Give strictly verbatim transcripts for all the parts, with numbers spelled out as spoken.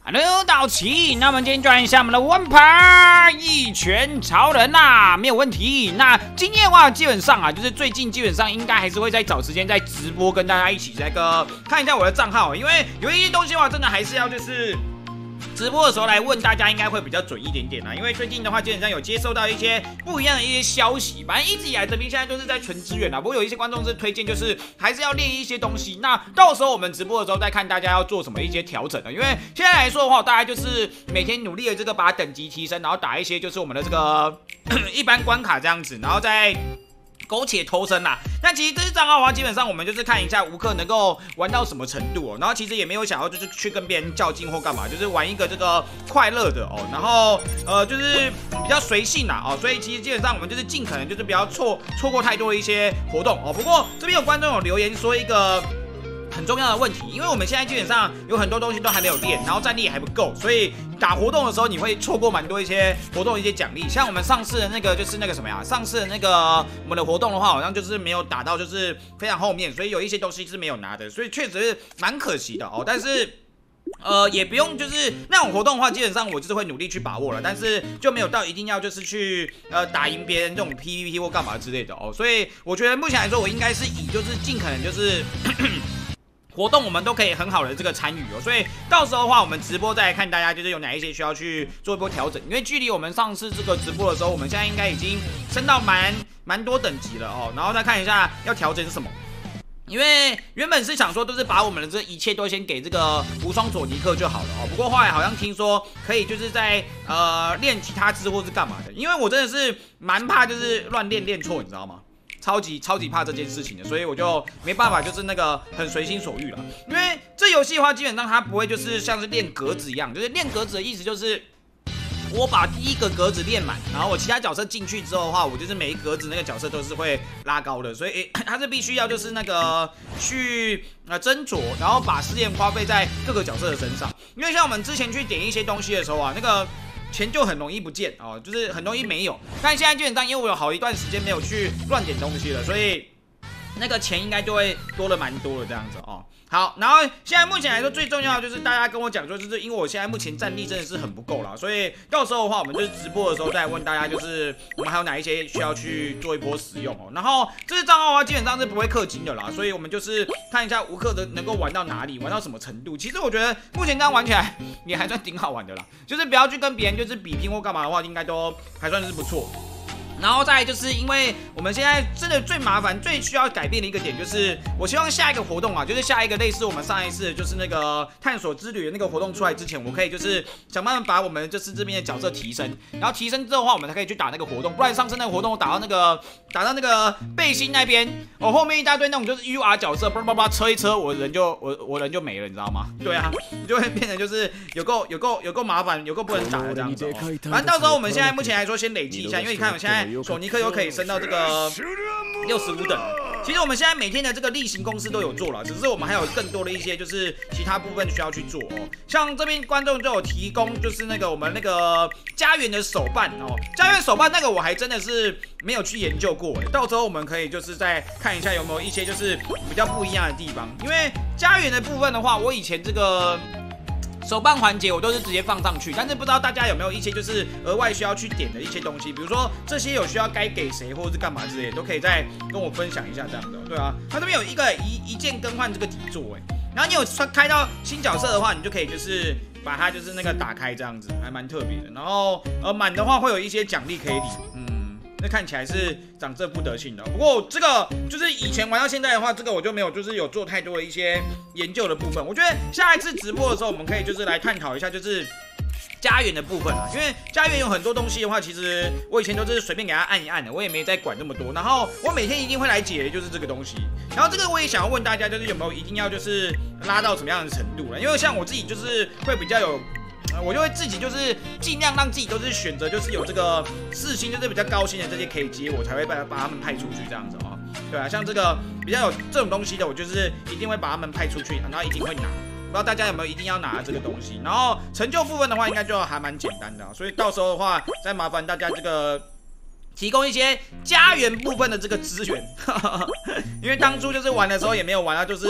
Hello， 到齐，那么今天就来一下我们的One牌一拳超人啦、啊，没有问题。那今天的话，基本上啊，就是最近基本上应该还是会在找时间在直播跟大家一起那个看一下我的账号，因为有一些东西的话，真的还是要就是。直播的时候来问大家应该会比较准一点点啦，因为最近的话基本上有接收到一些不一样的一些消息，反正一直以来这边现在都是在纯支援啦，不过有一些观众是推荐就是还是要练一些东西，那到时候我们直播的时候再看大家要做什么一些调整的，因为现在来说的话，大概就是每天努力的这个把等级提升，然后打一些就是我们的这个一般关卡这样子，然后再。苟且偷生啦，那其实这支账号的话，基本上我们就是看一下吴克能够玩到什么程度哦，然后其实也没有想要就是去跟别人较劲或干嘛，就是玩一个这个快乐的哦，然后呃就是比较随性啦哦，所以其实基本上我们就是尽可能就是不要错错过太多的一些活动哦。不过这边有观众有留言说一个。很重要的问题，因为我们现在基本上有很多东西都还没有练，然后战力也还不够，所以打活动的时候你会错过蛮多一些活动的一些奖励。像我们上次的那个就是那个什么呀，上次的那个我们的活动的话，好像就是没有打到就是非常后面，所以有一些东西是没有拿的，所以确实是蛮可惜的哦。但是。呃，也不用就是那种活动的话，基本上我就是会努力去把握了，但是就没有到一定要就是去呃打赢别人这种 P V P 或干嘛之类的哦。所以我觉得目前来说，我应该是以就是尽可能就是活动我们都可以很好的这个参与哦。所以到时候的话，我们直播再来看大家就是有哪一些需要去做一波调整，因为距离我们上次这个直播的时候，我们现在应该已经升到蛮蛮多等级了哦。然后再看一下要调整什么。因为原本是想说都是把我们的这一切都先给这个无双佐尼克就好了哦，不过后来好像听说可以就是在呃练其他支或是干嘛的，因为我真的是蛮怕就是乱练练错，你知道吗？超级超级怕这件事情的，所以我就没办法就是那个很随心所欲了。因为这游戏的话，基本上它不会就是像是练格子一样，就是练格子的意思就是。我把第一个格子练满，然后我其他角色进去之后的话，我就是每一格子那个角色都是会拉高的，所以、欸、它是必须要就是那个去呃斟酌，然后把时间花费在各个角色的身上。因为像我们之前去点一些东西的时候啊，那个钱就很容易不见哦，就是很容易没有。但现在基本上因为我有好一段时间没有去乱点东西了，所以那个钱应该就会多了蛮多的这样子哦。好，然后现在目前来说最重要的就是大家跟我讲说，就是因为我现在目前战力真的是很不够啦，所以到时候的话，我们就是直播的时候再问大家，就是我们还有哪一些需要去做一波使用哦。然后这支账号的话，基本上是不会氪金的啦，所以我们就是看一下吴克的能够玩到哪里，玩到什么程度。其实我觉得目前这样玩起来也还算挺好玩的啦，就是不要去跟别人就是比拼或干嘛的话，应该都还算是不错。然后再来就是因为我们现在真的最麻烦、最需要改变的一个点，就是我希望下一个活动啊，就是下一个类似我们上一次就是那个探索之旅的那个活动出来之前，我可以就是想办法把我们就是这边的角色提升，然后提升之后的话，我们才可以去打那个活动。不然上次那个活动我打到那个打到那个背心那边，我、哦、后面一大堆那种就是 U R 角色，叭叭叭车一车，我人就我我人就没了，你知道吗？对啊，你就会变成就是有够有够有够麻烦，有够不能打的这样子、哦。反正到时候我们现在目前来说先累积一下，因为你看我现在。索尼克又可以升到这个六十五等。其实我们现在每天的这个例行公事都有做了，只是我们还有更多的一些就是其他部分需要去做哦。像这边观众就有提供，就是那个我们那个家园的手办哦，家园手办那个我还真的是没有去研究过哎，到时候我们可以就是再看一下有没有一些就是比较不一样的地方。因为家园的部分的话，我以前这个。手办环节我都是直接放上去，但是不知道大家有没有一些就是额外需要去点的一些东西，比如说这些有需要该给谁或者是干嘛之类的，都可以再跟我分享一下这样子、哦。对啊，它这边有一个一一键更换这个底座哎，然后你有开到新角色的话，你就可以就是把它就是那个打开这样子，还蛮特别的。然后呃满的话会有一些奖励可以领，嗯。那看起来是长这副德性的，不过这个就是以前玩到现在的话，这个我就没有就是有做太多的一些研究的部分。我觉得下一次直播的时候，我们可以就是来探讨一下，就是家园的部分啊，因为家园有很多东西的话，其实我以前都是随便给它按一按的，我也没再管那么多。然后我每天一定会来解的就是这个东西。然后这个我也想要问大家，就是有没有一定要就是拉到什么样的程度了？因为像我自己就是会比较有。我就会自己就是尽量让自己都是选择就是有这个四星就是比较高星的这些可以接，我才会把把他们派出去这样子哦。对啊，像这个比较有这种东西的，我就是一定会把他们派出去，然后一定会拿。不知道大家有没有一定要拿这个东西？然后成就部分的话，应该就还蛮简单的、啊，所以到时候的话，再麻烦大家这个。提供一些家园部分的这个资源，因为当初就是玩的时候也没有玩到，就是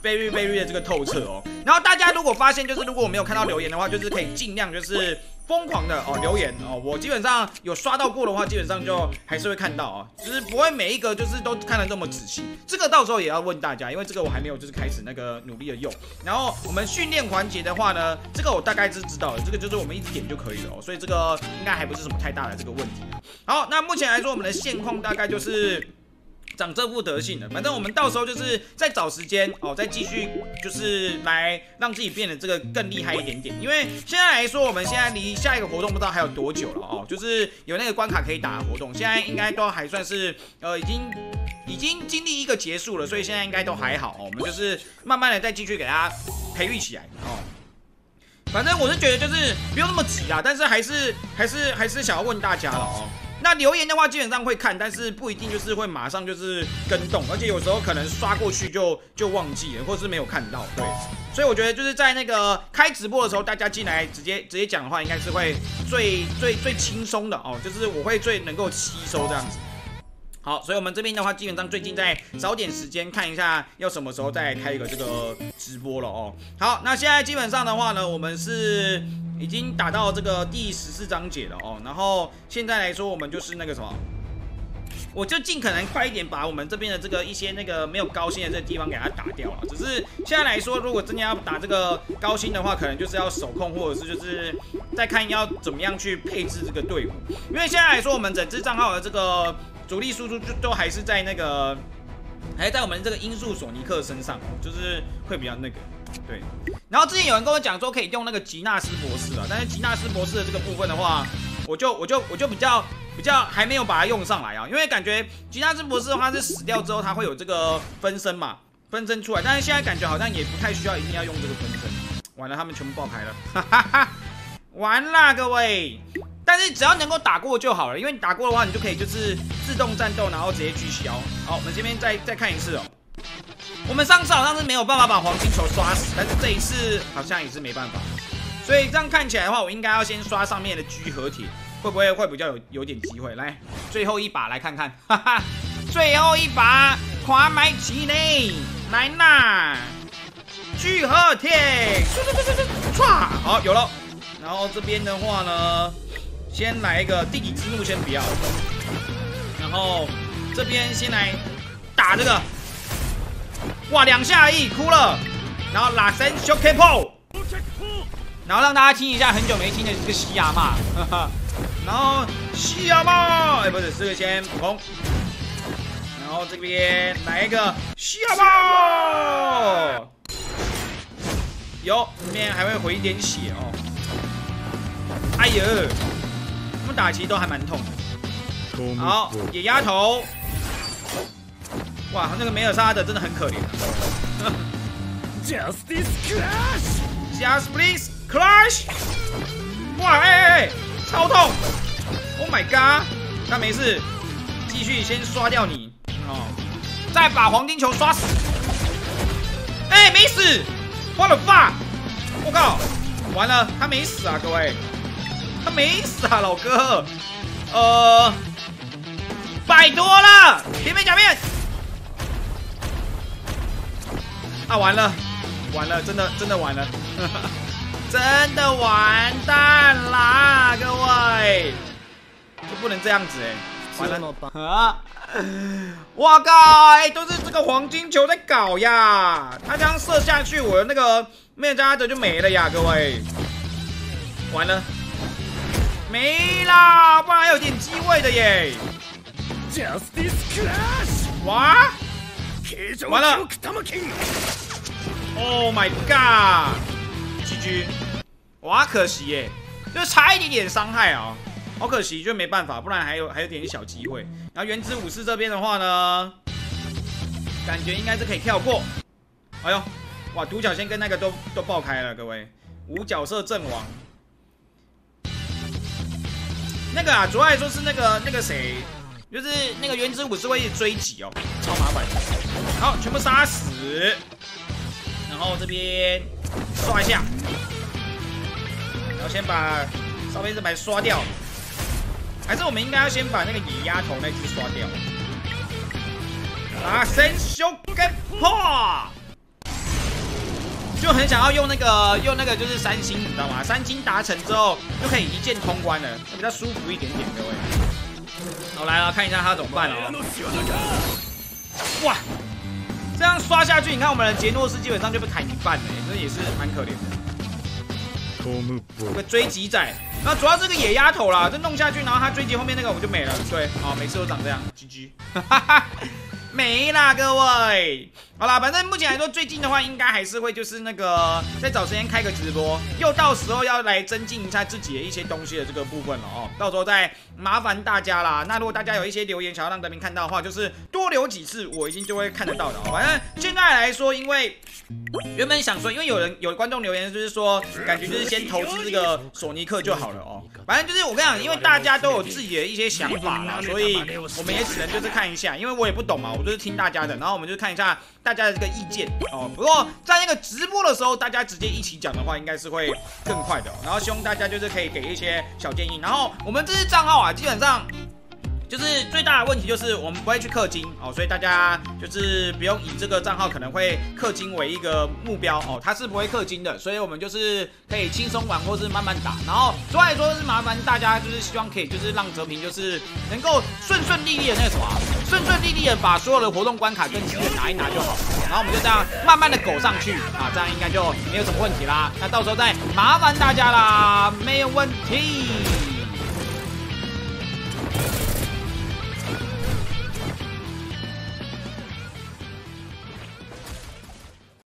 very very 的这个透彻哦。然后大家如果发现就是如果我没有看到留言的话，就是可以尽量就是疯狂的哦留言哦。我基本上有刷到过的话，基本上就还是会看到哦，就是不会每一个就是都看得这么仔细。这个到时候也要问大家，因为这个我还没有就是开始那个努力的用。然后我们训练环节的话呢，这个我大概是知道的，这个就是我们一直点就可以了哦，所以这个应该还不是什么太大的这个问题。好，那目前来说我们的现况大概就是长这副德性了，反正我们到时候就是再找时间哦，再继续就是来让自己变得这个更厉害一点点。因为现在来说，我们现在离下一个活动不知道还有多久了哦，就是有那个关卡可以打的活动，现在应该都还算是呃已经已经经历一个结束了，所以现在应该都还好哦。我们就是慢慢的再继续给它培育起来哦。反正我是觉得就是不用那么急啦，但是还是还是还是想要问大家了哦。那留言的话，基本上会看，但是不一定就是会马上就是跟动，而且有时候可能刷过去就就忘记了，或是没有看到，对。所以我觉得就是在那个开直播的时候，大家进来直接直接讲的话，应该是会最最最轻松的哦，就是我会最能够吸收这样子。好，所以我们这边的话，基本上最近在找点时间看一下，要什么时候再开一个这个直播了哦。好，那现在基本上的话呢，我们是已经打到这个第十四章节了哦。然后现在来说，我们就是那个什么，我就尽可能快一点把我们这边的这个一些那个没有高薪的这个地方给它打掉了。只是现在来说，如果真的要打这个高薪的话，可能就是要手控，或者是就是再看要怎么样去配置这个队伍。因为现在来说，我们整支账号的这个主力输出就都还是在那个，还是在我们这个音速索尼克身上，就是会比较那个，对。然后之前有人跟我讲说可以用那个吉纳斯博士啊，但是吉纳斯博士的这个部分的话，我就我就我就比较比较还没有把它用上来啊，因为感觉吉纳斯博士的话是死掉之后，它会有这个分身嘛，分身出来，但是现在感觉好像也不太需要一定要用这个分身。完了，他们全部爆开了，哈哈哈，完啦各位。但是只要能够打过就好了，因为你打过的话，你就可以就是自动战斗，然后直接聚消。好，我们这边再再看一次哦。我们上次好像是没有办法把黄金球刷死，但是这一次好像也是没办法。所以这样看起来的话，我应该要先刷上面的聚合铁，会不会会比较有有点机会？来，最后一把来看看，哈哈，最后一把跨买起内来啦，聚合铁，唰，好有了。然后这边的话呢，先来一个地底之怒，先不要。然后这边先来打这个，哇，两下而已，哭了。然后拉神 Shokepo， 然后让大家听一下很久没听的这个西亚嘛，然后西亚嘛，哎，不是，这个先普通。然后这边来一个西亚嘛，有，这边还会回一点血哦。哎呦，他们打其实都还蛮痛的。好，野鸭头，哇，那个梅尔萨德真的很可怜、啊。Justice Clash，Just Please Clash， 哇，哎哎哎，超痛 ！Oh my god， 那没事，继续先刷掉你哦，再把黄金球刷死。哎、欸，没死 ！What the fuck！ 我靠，完了，他没死啊，各位。他没死啊，老哥，呃，拜托了，平面假面，啊，完了，完了，真的真的完了，呵呵真的完蛋啦，各位，就不能这样子哎、欸，完了啊！我靠，哎、欸，都是这个黄金球在搞呀，他这样射下去，我的那个梅尔加德就没了呀，各位，完了。没啦，不然还有点机会的耶！ Justice Clash， 哇，完了 ！Oh my god，G G， 哇，可惜耶，就差一点点伤害啊，好可惜，就没办法，不然还有还有点小机会。然后原子武士这边的话呢，感觉应该是可以跳过。哎呦，哇，独角仙跟那个都都爆开了，各位，五角色阵亡。那个啊，主要来说是那个那个谁，就是那个原子武士会一直追击哦，超麻烦。好，全部杀死，然后这边刷一下，然后先把上面这排刷掉，还是我们应该要先把那个野鸭头那只刷掉。啊，神修跟破， 就很想要用那个用那个就是三星，你知道吗？三星达成之后就可以一键通关了，比较舒服一点点，各位。好，来了，看一下他怎么办哦。哇，这样刷下去，你看我们的杰诺斯基本上就被砍一半了，这也是蛮可怜的。这个追击仔，那主要这个野丫头啦，这弄下去，然后他追击后面那个我们就没了。对，哦，每次都长这样 ，G G， 没啦，各位。好啦，反正目前来说，最近的话，应该还是会就是那个再找时间开个直播，又到时候要来增进一下自己的一些东西的这个部分了哦。到时候再麻烦大家啦。那如果大家有一些留言想要让德明看到的话，就是多留几次，我一定就会看得到的哦。反正现在来说，因为原本想说，因为有人有观众留言就是说，感觉就是先投资这个索尼克就好了哦。反正就是我跟你讲，因为大家都有自己的一些想法啦，所以我们也只能就是看一下，因为我也不懂嘛，我就是听大家的，然后我们就看一下大家的这个意见哦。不过在那个直播的时候，大家直接一起讲的话，应该是会更快的哦。然后希望大家就是可以给一些小建议。然后我们这支账号啊，基本上。就是最大的问题就是我们不会去氪金哦，所以大家就是不用以这个账号可能会氪金为一个目标哦，它是不会氪金的，所以我们就是可以轻松玩或是慢慢打。然后主要来说是麻烦大家就是希望可以就是让哲平就是能够顺顺利利的那个什么，顺顺利利的把所有的活动关卡跟资源拿一拿就好。然后我们就这样慢慢的苟上去啊，这样应该就没有什么问题啦。那到时候再麻烦大家啦，没有问题。